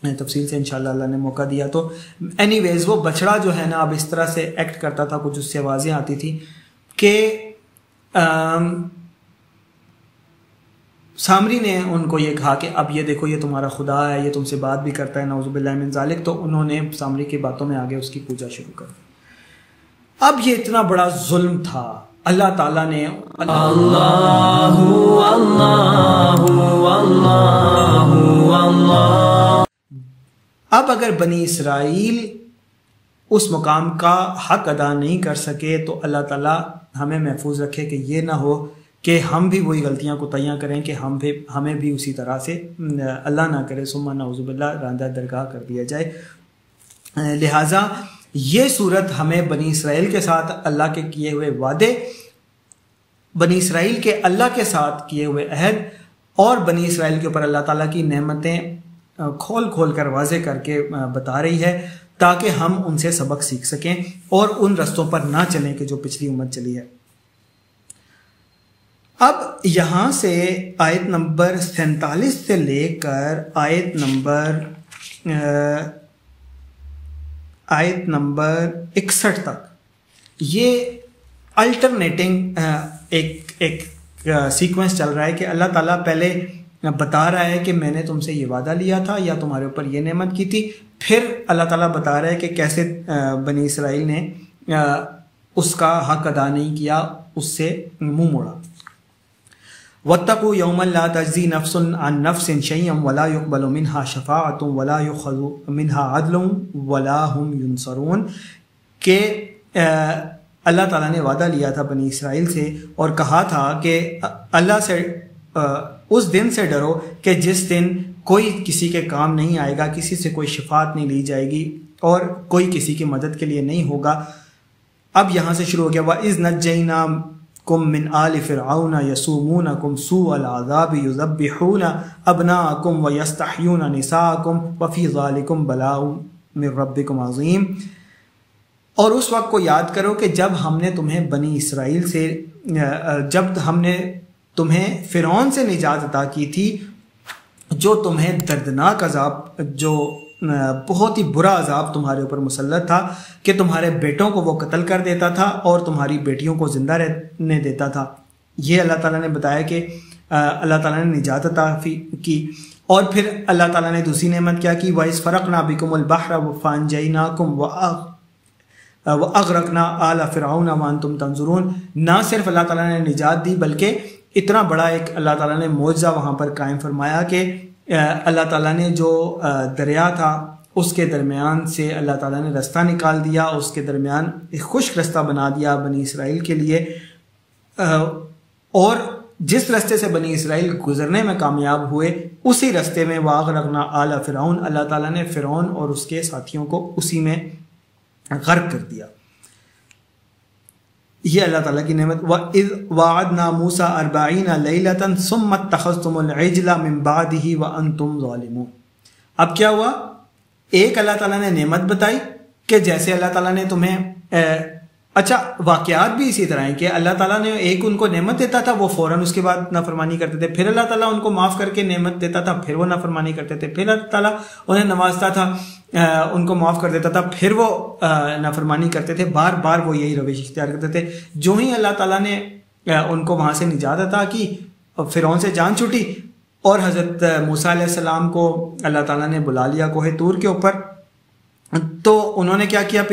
तफसील से इंशाल्लाह अल्लाह ने मौका दिया तो। एनीवेज वो बछड़ा जो है ना अब इस तरह से एक्ट करता था, कुछ उससे आवाज़ें आती थी कि सामरी ने उनको ये कहा कि अब ये देखो ये तुम्हारा खुदा है, ये तुमसे बात भी करता है, नऊज़ुबिल्लाहि मिन ज़ालिक। तो उन्होंने सामरी की बातों में आगे उसकी पूजा शुरू कर दी। अब ये इतना बड़ा जुल्म था, अल्लाह ताला ने अल्लाहु अल्लाहु अल्लाहु अल्लाह। अब अगर बनी इसराइल उस मुकाम का हक अदा नहीं कर सके तो अल्लाह ताला हमें महफूज रखे कि ये ना हो कि हम भी वही गलतियां कोताहियां करें कि हमें भी उसी तरह से अल्लाह ना करे सुम्मा नऊज़ुबिल्लाह रांदा दरगाह कर दिया जाए। लिहाजा ये सूरत हमें बनी इसराइल के साथ अल्लाह के किए हुए वादे, बनी इसराइल के अल्लाह के साथ किए हुए अहद और बनी इसराइल के ऊपर अल्लाह ताला की नेमतें खोल खोल कर वाज़े करके बता रही है, ताकि हम उनसे सबक सीख सकें और उन रस्तों पर ना चलें कि जो पिछली उम्मत चली है। अब यहाँ से आयत नंबर 47 से लेकर आयत नंबर 61 तक ये अल्टरनेटिंग एक सीक्वेंस चल रहा है कि अल्लाह ताला पहले बता रहा है कि मैंने तुमसे ये वादा लिया था या तुम्हारे ऊपर ये नेमत की थी, फिर अल्लाह ताला बता रहा है कि कैसे बनी इसराइल ने उसका हक अदा नहीं किया, उससे मुंह मोड़ा। वत्तकू यौमन ला तज्ज़ी नफ्सुन अन नफ्सिन शैअन वला युक़बलु मिन्हा शफ़ाअतुन वला युख़ज़ु मिन्हा अदलुन वला हुम युनसरून के अल्लाह ताला ने वादा लिया था बनी इसराइल से और कहा था कि अल्लाह से उस दिन से डरो कि जिस दिन कोई किसी के काम नहीं आएगा, किसी से कोई शिफात नहीं ली जाएगी और कोई किसी की मदद के लिए नहीं होगा। अब यहाँ से शुरू हो गया वइज़ नज्जयनाकुम मिन आलि फ़िरऔन यसूमूनकुम सूअल अज़ाब युज़ब्बिहून अब्नाअकुम व यस्तहयून निसाअकुम व फ़ी ज़ालिकुम बलाउन मिन रब्बिकुम अज़ीम। और उस वक्त को याद करो कि जब हमने तुम्हें बनी इसराइल से, जब हमने तुम्हें फ़िरौन से निजात अता की थी, जो तुम्हें दर्दनाक अजाब, जो बहुत ही बुरा अजाब तुम्हारे ऊपर मुसल्लत था कि तुम्हारे बेटों को वो कत्ल कर देता था और तुम्हारी बेटियों को जिंदा रहने देता था। ये अल्लाह ताला ने बताया कि अल्लाह ताला ने निजात अता की। और फिर अल्लाह ताला ने दूसरी नेमत क्या की, वइज़ फ़रक़ना बिकुमुल बहरा फ़अनजयनाकुम व अग़रक़ना आला फ़िरऔन व अंतुम तंज़ुरून। ना सिर्फ अल्लाह ताला ने निजात दी बल्कि इतना बड़ा एक अल्लाह ताला ने मौजज़ा वहाँ पर कायम फरमाया कि अल्लाह ताला ने जो दरिया था उसके दरमियान से अल्लाह ताला ने रास्ता निकाल दिया, उसके दरमियान एक खुश्क रास्ता बना दिया बनी इसराइल के लिए। और जिस रास्ते से बनी इसराइल गुजरने में कामयाब हुए उसी रास्ते में वअग़रक़ना आला फ़िरऔन, अल्लाह ताला ने फ़िरऔन और उसके साथियों को उसी में गर्क कर दिया। ये अल्लाह ताला की नेमत। वइज़ वअदना मूसा 40 लैलतन सुम्मा इत्तख़ज़्तुमुल इज्ला मिन बादिही व अंतुम ज़ालिमून। अब क्या हुआ, एक अल्लाह ताला ने नेमत बताई कि जैसे अल्लाह ताला ने तुम्हें अच्छा वाक़यात भी इसी तरह है कि अल्लाह ताला ने एक उनको नेमत देता था, वो फ़ौरन उसके बाद नाफरमानी करते थे, फिर अल्लाह ताला उनको माफ़ करके नेमत देता था, फिर वो नाफरमानी करते थे, फिर अल्लाह ताला उन्हें नवाजता था, उनको माफ़ कर देता था, फिर वो नाफरमानी करते थे। बार बार वो यही रवैश इख्तियार करते थे। जो ही अल्लाह ताला ने उनको वहाँ से निजात अता की, फ़िरौन से जान छूटी और हज़रत मूसा अलैहिस्सलाम को अल्लाह ताला ने बुला लिया कोहे तूर के ऊपर, तो उन्होंने क्या किया,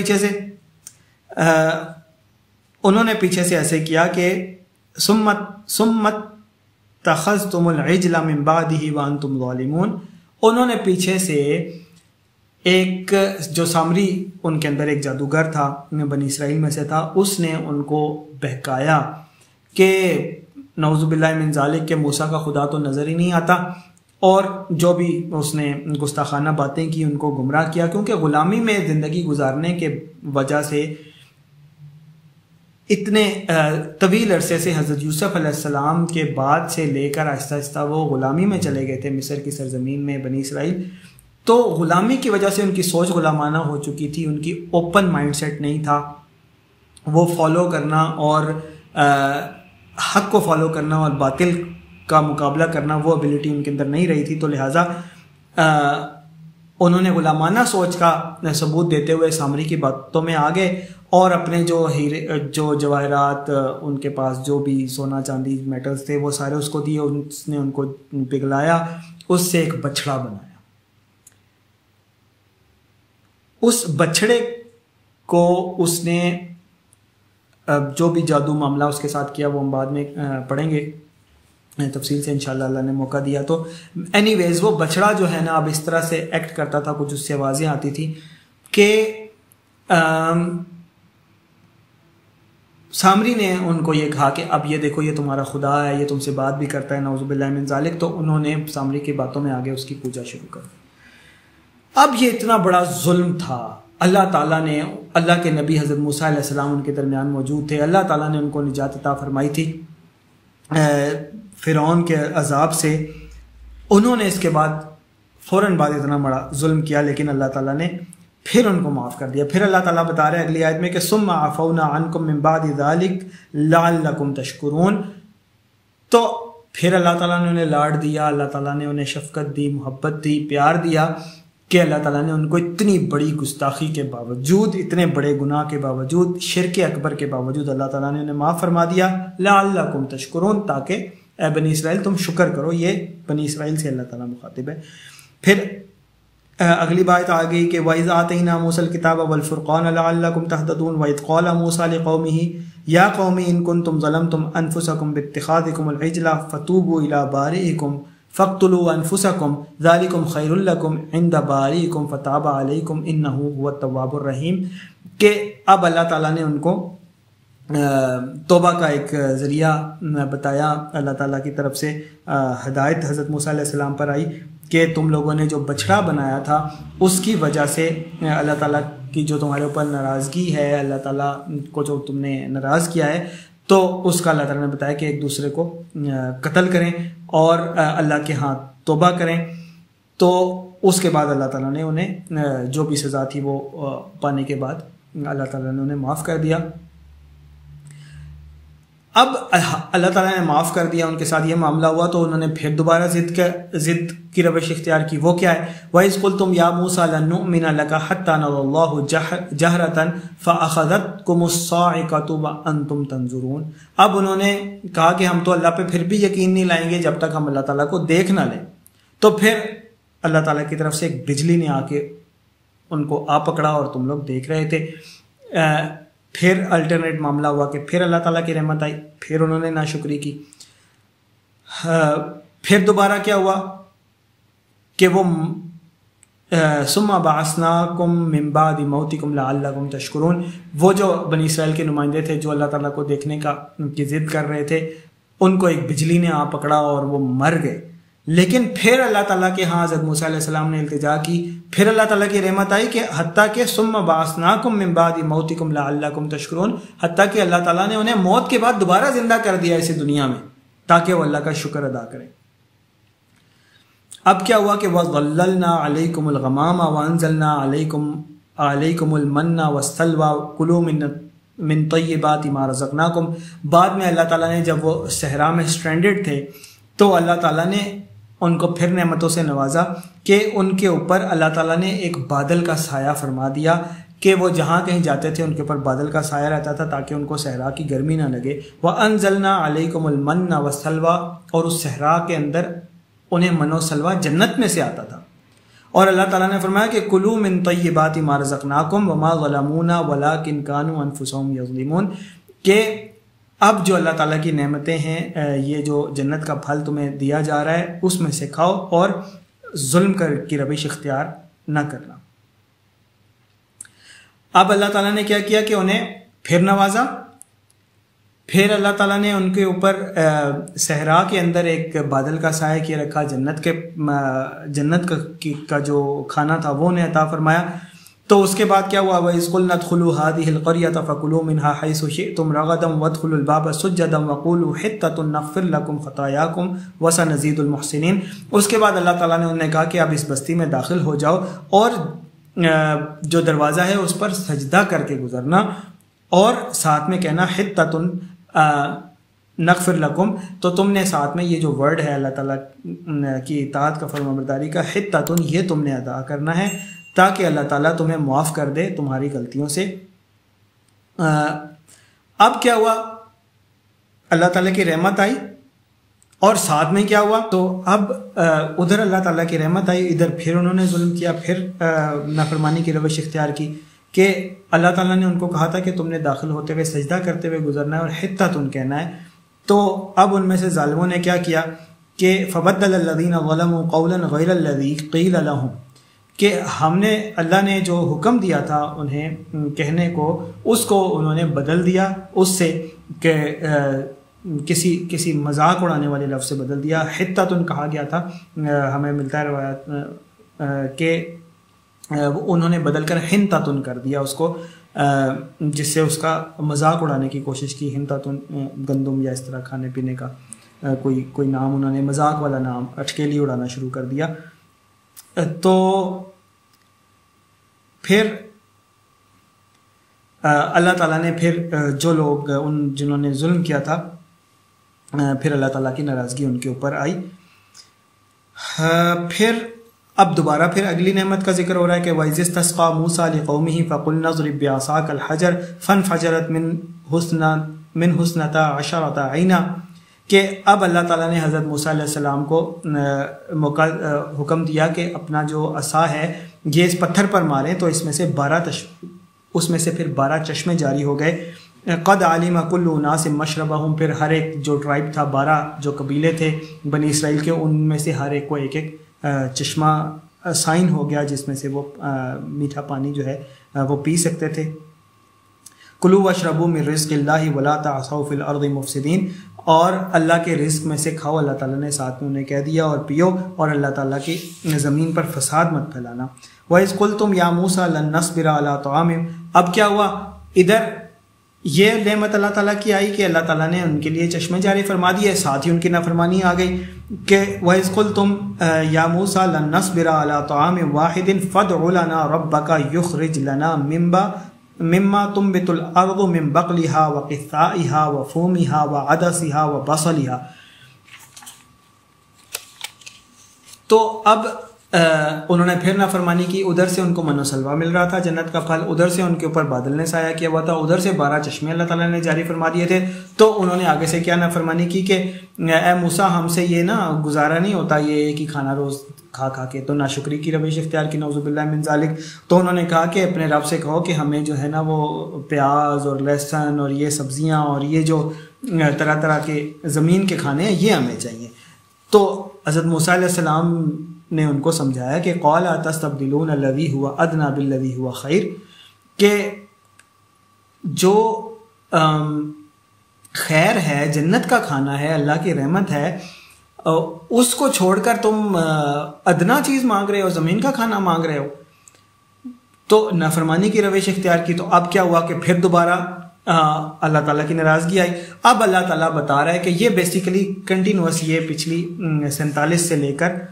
उन्होंने पीछे से ऐसे किया कि सुम्मत तख़ज़्तुमुल इज्ला मिन बादिही व अंतुम ज़ालिमून। उन्होंने पीछे से एक जो सामरी उनके अंदर एक जादूगर था, बनी इसराइल में से था, उसने उनको बहकाया कि नऊज़ुबिल्लाहि मिन ज़ालिक के मूसा का खुदा तो नज़र ही नहीं आता, और जो भी उसने गुस्ताखाना बातें की उनको गुमराह किया, क्योंकि ग़ुलामी में ज़िंदगी गुजारने के वजह से इतने तवील अरसे से हज़रत यूसुफ़ अलैहिस्सलाम के बाद से लेकर आहिस्ता आहिस्ता वो ग़ुलामी में चले गए थे मिस्र की सरजमीन में बनी इसराइल। तो ग़ुलामी की वजह से उनकी सोच ग़ुलामाना हो चुकी थी, उनकी ओपन माइंडसेट नहीं था, वो फॉलो करना और हक़ को फॉलो करना और बातिल का मुकाबला करना वो एबिलिटी उनके अंदर नहीं रही थी। तो लिहाजा उन्होंने गुलामाना सोच का सबूत देते हुए सामरी की बातों में आ गए और अपने जो हीरे जो जवाहरात उनके पास जो भी सोना चांदी मेटल्स थे वो सारे उसको दिए। उसने उनको पिघलाया, उससे एक बछड़ा बनाया। उस बछड़े को उसने जो भी जादू मामला उसके साथ किया वो हम बाद में पढ़ेंगे तफसील से इंशाल्लाह, अल्लाह ने मौका दिया तो। एनीवेज वो बछड़ा जो है ना अब इस तरह से एक्ट करता था, कुछ उससे आवाज़ें आती थी कि सामरी ने उनको ये कहा कि अब ये देखो ये तुम्हारा खुदा है, ये तुमसे बात भी करता है, नऊज़ुबिल्लाहि मिन ज़ालिक। तो उन्होंने सामरी की बातों में आगे उसकी पूजा शुरू कर दी। अब ये इतना बड़ा जुल्म था। अल्लाह ताला ने, अल्लाह के नबी हज़रत मूसा अलैहिस्सलाम उनके दरमियान मौजूद थे। अल्लाह ताला ने उनको निजात अता फरमाई थी फ़िरौन के अजाब से। उन्होंने इसके बाद फ़ौरन बाद इतना बड़ा जुल्म किया, लेकिन अल्लाह ताला ने फिर उनको माफ़ कर दिया। फिर अल्लाह ताला बता रहे हैं अगली आयत में कि सुम्मा अफ़ौना अन्कुम मिन बादि ज़ालिक लअल्लकुम तशकुरून। तो फिर अल्लाह ताला ने उन्हें लाड़ दिया, अल्लाह ताला ने उन्हें शफ़क़त दी, मोहब्बत दी, प्यार दिया कि अल्लाह ताला ने उनको इतनी बड़ी गुस्ताखी के बावजूद, इतने बड़े गुनाह के बावजूद, शिर्क अकबर के बावजूद अल्लाह ताला ने उन्हें माफ़ फरमा दिया। लअल्लकुम तशकुरून, ताकि ए बनी इसराइल तुम शुक्र करो। ये बनी इसराइल से अल्लाह ताला मुखातिब है। फिर अगली बात आ गई कि वइज़ आतैना मूसल किताब वल फुरक़ान लअल्लकुम तहतदून वइज़ क़ाल मूसा लिक़ौमिही या क़ौमी इन कुन्तुम ज़लमतुम अनफुसकुम बित्तिख़ाज़िकुमुल इज्ला फ़तूबू इला बारिइकुम फ़क़्तुलू अनफुसकुम ज़ालिकुम खैरुल लकुम इंदा बारिइकुम फ़ताबा अलैकुम इन्नहु हुवत तव्वाबुर रहीम। कि अब अल्लाह ताला ने उनको तौबा का एक ज़रिया बताया। अल्लाह ताला की तरफ से हिदायत हज़रत मूसा अलैहिस्सलाम पर आई कि तुम लोगों ने जो बछड़ा बनाया था उसकी वजह से अल्लाह ताला की जो तुम्हारे ऊपर नाराज़गी है, अल्लाह ताला को जो तुमने नाराज़ किया है, तो उसका अल्लाह ताला ने बताया कि एक दूसरे को कत्ल करें और अल्लाह के हाथ तौबा करें। तो उसके बाद अल्लाह ताला ने उन्हें जो भी सज़ा थी वो पाने के बाद अल्लाह ताला ने उन्हें माफ़ कर दिया। अब अल्लाह ताला ने माफ़ कर दिया, उनके साथ ये मामला हुआ, तो उन्होंने फिर दोबारा ज़िद की रविश इख्तियार की। वो क्या है? वइज़ क़ुल्तुम या मूसा लन नुअमिना लका हत्ता नरल्लाहु जहरतन फ़अख़ज़तकुमुस्साइक़तु व अंतुम तंज़ुरून। अब उन्होंने कहा कि हम तो अल्लाह पे फिर भी यकीन नहीं लाएंगे जब तक हम अल्लाह ताला को देख ना लें। तो फिर अल्लाह ताला की तरफ से एक बिजली ने आके उनको आ पकड़ा और तुम लोग देख रहे थे। फिर अल्टरनेट मामला हुआ कि फिर अल्लाह ताला की रहमत आई, फिर उन्होंने नाशुक्री की। फिर दोबारा क्या हुआ कि वो सुम्मा बाअसनाकुम मिन बादि मौतिकुम लअल्लकुम तशकुरून, वो जो बनी इसराइल के नुमाइंदे थे जो अल्लाह ताला को देखने की जिद कर रहे थे, उनको एक बिजली ने आ पकड़ा और वो मर गए। लेकिन फिर अल्लाह ताला के हाँ हज़रत मूसा अलैहिस्सलाम ने इल्तिजा की, फिर अल्लाह ताला की रहमत आई कि हत्ता के सुम्मा बाअसनाकुम मिन बादि मौतिकुम लअल्लकुम तशकुरून, हत्ता कि अल्लाह ताला ने उन्हें मौत के बाद दोबारा जिंदा कर दिया इसी दुनिया में ताकि वो अल्लाह का शुक्र अदा करें। अब क्या हुआ कि वज़ल्ललना अलैकुमुल गमामा व अंज़लना अलैकुमुल मन्ना वस्सलवा कुलू मिन तय्यिबाति मा रज़क़नाकुम। बाद में अल्लाह ताला ने जब वो सहरा में स्ट्रैंडेड थे तो अल्लाह ताला ने उनको फिर नेमतों से नवाजा कि उनके ऊपर अल्लाह ताला ने एक बादल का साया फरमा दिया कि वो जहाँ कहीं जाते थे उनके ऊपर बादल का साया रहता था ताकि उनको सहरा की गर्मी ना लगे। व अंज़लना अलैकुमुल मन्ना वस्सलवा, और उस सहरा के अंदर उन्हें मनो सलवा जन्नत में से आता था। और अल्लाह ताला ने फरमाया कि कुलू मिन तय्यिबाति मा रज़क़नाकुम व मा ज़लमूना वलाकिन कानू अनफुसहुम यज़लिमून। कि अब जो अल्लाह ताला की नेमतें हैं, ये जो जन्नत का फल तुम्हें दिया जा रहा है उसमें से खाओ और जुल्म कर की रविश इख्तियार न करना। अब अल्लाह ताला ने क्या किया कि उन्हें फिर नवाजा। फिर अल्लाह ताला ने उनके ऊपर सहरा के अंदर एक बादल का साया किए रखा, जन्नत का जो खाना था वो उन्हें अता फरमाया। तो उसके बाद क्या हुआ? वइज़ क़ुल्ना उदख़ुलू हाज़िहिल क़रयता फ़कुलू मिन्हा हैसु शिअ्तुम रग़दन वदख़ुलुल बाब सुज्जदन वक़ूलू हित्ततुन नग़फ़िर लकुम ख़तायाकुम व सनज़ीदुल मुहसिनीन। उसके बाद अल्लाह ताला ने उन्हें कहा कि आप इस बस्ती में दाखिल हो जाओ और जो दरवाज़ा है उस पर सजदा करके गुजरना और साथ में कहना हित्ततुन नगफिर लकुम, तो तुमने साथ में ये जो वर्ड है अल्लाह ताला की इताअत का, फरमाबरदारी का, हित्ततुन, ये तुमने अदा करना है ताकि अल्लाह ताला तुम्हें माफ़ कर दे तुम्हारी गलतियों से। अब क्या हुआ, अल्लाह ताला की रहमत आई और साथ में क्या हुआ, तो अब उधर अल्लाह ताला की रहमत आई, इधर फिर उन्होंने जुल्म किया, फिर नाफरमानी की रवश इख्तियार की कि अल्लाह ताला ने उनको कहा था कि तुमने दाखिल होते हुए सजदा करते हुए गुजरना है और हित्ततुन कहना है। तो अब उनमें से जालिमों ने क्या किया कि फबद्दल अल्लज़ीना ज़लमू क़ौलन गैरल्लज़ी क़ील लहुम, कि हमने, अल्लाह ने जो हुक्म दिया था उन्हें कहने को, उसको उन्होंने बदल दिया उससे कि किसी मजाक उड़ाने वाले लफ्ज़ से बदल दिया। हित्ततुन कहा गया था, हमें मिलता है रवायत के उन्होंने बदल कर हिंततुन कर दिया उसको, जिससे उसका मजाक उड़ाने की कोशिश की। हिंततुन गंदम या इस तरह खाने पीने का कोई नाम, उन्होंने मजाक वाला नाम, अटकेली उड़ाना शुरू कर दिया। तो फिर अल्लाह ताला ने फिर जो लोग जिन्होंने जुल्म किया था, फिर अल्लाह ताला की नाराज़गी उनके ऊपर आई। फिर अब दोबारा फिर अगली नेमत का जिक्र हो रहा है कि वइज़ तस्क़ा मूसा लिक़ौमिही फ़क़ुलना ज़रिब बिअसाकल हजर फ़नफ़जरत मिन हुस्नता अशरता ऐना, कि अब अल्लाह ताला ने हज़रत मूसा अलैहिस्सलाम को हुक्म दिया कि अपना जो असा है ये इस पत्थर पर मारें, तो इसमें से उसमें से फिर 12 चश्मे जारी हो गए। क़द आलिमा कुल्लु उनासिम मशरबहुम, फिर हर एक जो ट्राइब था, 12 जो कबीले थे बनी इसराइल के, उनमें से हर एक को एक एक चश्मा साइन हो गया जिसमें से वो मीठा पानी जो है वो पी सकते थे। कुलू वशरबू मिन रिज़्क़िल्लाहि वला तअसौ फिल अर्दि मुफ़सिदीन, और अल्लाह के रिज़्क़ में से खाओ, अल्लाह ताला ने साथ में उन्हें कह दिया, और पियो, और अल्लाह ताला की ज़मीन पर फसाद मत फैलाना। वइज़ क़ुल्तुम या मूसा लन नस्बिरा अला तआमिन, अब क्या हुआ, इधर ये नेमत अल्लाह ताला की आई कि अल्लाह ताला ने उनके लिए चश्मे जारी फरमा दिए, साथ ही उनकी नाफरमानी आ गई कि वइज़ क़ुल्तुम या मूसा लन नस्बिरा अला तआमिन वाहिदिन फ़दउ लना रब्बका युख़रिज लना मिम्मा तुम्बितुल अर्दु मिन बक़लिहा व क़िस्साइहा व फ़ूमिहा व अदसिहा व बसलिहा। तो अब उन्होंने फिर नाफरमानी की, उधर से उनको मनोसलवा मिल रहा था, जन्नत का फल, उधर से उनके ऊपर बादल ने साया किया हुआ था, उधर से 12 चश्मे अल्लाह ताला ने जारी फरमा दिए थे। तो उन्होंने आगे से क्या नाफरमानी की कि ए मूसा, हमसे ये ना गुजारा नहीं होता ये कि खाना रोज़ खा खा के, तो नाशुक्री की रविश इख्तियार की, नौज़ुबिल्लाह मिन ज़ालिक। तो उन्होंने कहा कि अपने रब से कहो कि हमें जो है ना वो प्याज और लहसुन और ये सब्ज़ियाँ और ये जो तरह तरह के ज़मीन के खाने हैं ये हमें चाहिए। तो हज़रत मूसा अलैहिस्सलाम ने उनको समझाया कि क़ाला तस्तब्दिलून अल्लज़ी हुवा अदना बिल्लज़ी हुवा खैर, के जो खैर है, जन्नत का खाना है, अल्लाह की रहमत है, उसको छोड़कर तुम अदना चीज़ मांग रहे हो, ज़मीन का खाना मांग रहे हो। तो नाफरमानी की रविश इख्तियार की। तो अब क्या हुआ कि फिर दोबारा अल्लाह ताला की नाराज़गी आई। अब अल्लाह ताला बता रहा है कि ये बेसिकली कंटिन्यूस, ये पिछली 47 से लेकर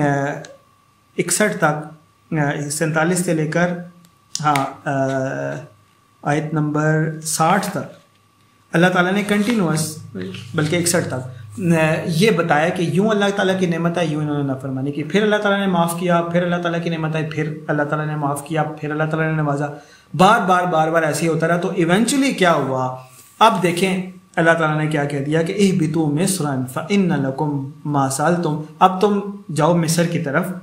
61 तक, 47 से लेकर आयत नंबर 60 तक अल्लाह ताला ने कंटिन्यूस, बल्कि 61 तक ये बताया कि यूँ अल्लाह ताला की नेमत आई, यूँ इन्होंने नाफरमानी की, फिर अल्लाह ताला ने माफ़ किया, फिर अल्लाह ताला की नेमत आई, फिर अल्लाह ताला ने माफ़ किया, फिर अल्लाह ताला ने नवाजा, बार बार ऐसे ही होता रहा। तो इवेंचुअली क्या हुआ, अब देखें अल्लाह ताला ने क्या कह दिया कि इहबितू मिस्रन फ़इन्न लकुम मा सअल्तुम, अब तुम जाओ मिस्र की तरफ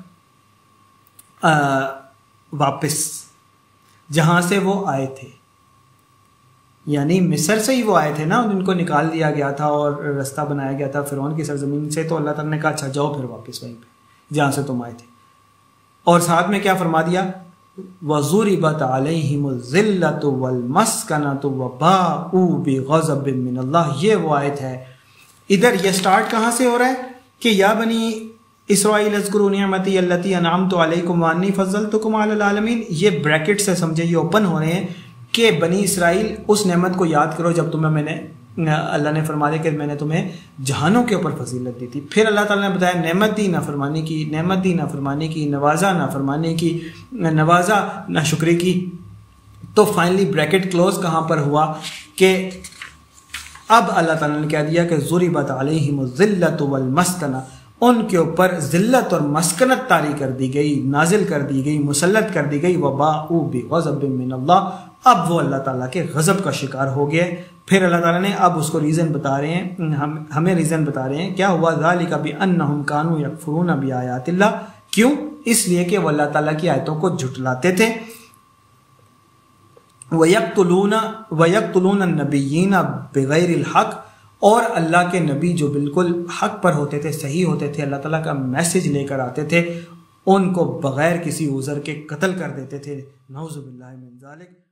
वापस जहाँ से वो आए थे, यानी मिस्र से ही वो आए थे ना, उनको निकाल दिया गया था और रास्ता बनाया गया था फ़िरौन की सरजमीन से। तो अल्लाह ताला ने कहा अच्छा जाओ फिर वापस वहीं पे जहाँ से तुम आए थे, और साथ में क्या फरमा दिया, वज़ुरिबत अलैहिमुज़्ज़िल्लतु वल्मस्कनतु वबाउ बिग़ज़बिन मिनल्लाह। ये वो आयत है। इधर ये स्टार्ट कहाँ से हो रहा है कि या बनी इसराइल अज़्कुरू निअमती अल्लती अनअमतु अलैकुम व अन्नी फ़ज़्ज़लतुकुम अलल आलमीन। ये ब्रैकेट से समझे, ये ओपन हो रहे हैं कि बनी इसराइल उस नेमत को याद करो जब तुम्हें मैंने, अल्लाह ने फरमा दिया कि मैंने तुम्हें जहानों के ऊपर फजीलत दी थी। फिर अल्लाह ताला ने बताया नेमत दी नाफरमानी की, नेमत दी नाफरमानी की, नवाजा नाफरमानी की, नवाजा नाशुक्री की। तो फाइनली ब्रैकेट क्लोज कहाँ पर हुआ कि अब अल्लाह ताला ने कह दिया कि ज़ुरिबत अलैहिमुज़्ज़िल्लतु वल मस्कना, उनके ऊपर ज़िल्लत और मस्कनत तारी कर दी गई, नाजिल कर दी गई, मुसल्लत कर दी गई। वबाउ बिग़ज़बिन मिनल्लाह, अब वो अल्लाह ताला के गज़ब का शिकार हो गए। फिर अल्लाह ताला ने अब उसको रीज़न बता रहे हैं, हमें रीज़न बता रहे हैं क्या हुआ। ज़ालिका बिअन्नहुम कानू यकफुरून बिआयातिल्लाह, क्यों? इसलिए कि वो अल्लाह ताला की आयतों को झुटलाते थे। वयक्तुलून नबिय्यीन बिगैरिल हक़, और अल्लाह के नबी जो बिल्कुल हक पर होते थे, सही होते थे, अल्लाह ताला का मैसेज लेकर आते थे, उनको बगैर किसी उज़र के कत्ल कर देते थे। नऊज़ुबिल्लाहि मिन ज़ालिक।